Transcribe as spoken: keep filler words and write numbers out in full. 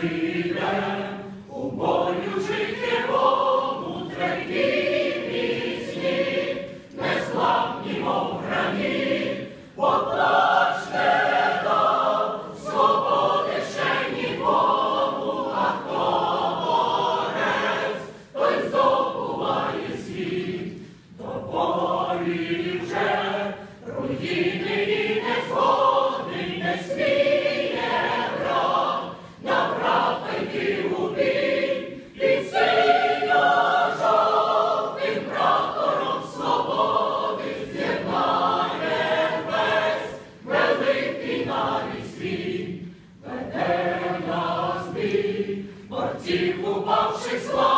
прийде у бою життєвому тверді міцні, незламні, мов граніт, поплачте до свободи ще нікому, а хто борець, той здобуває світ. До полі вже руїни і незгоди не сміє брат, на брата йти у бій, під синьо-жовтим прапором свободи з'єднає весь великий навіть світ. Веде нас бій борців, упавших слав.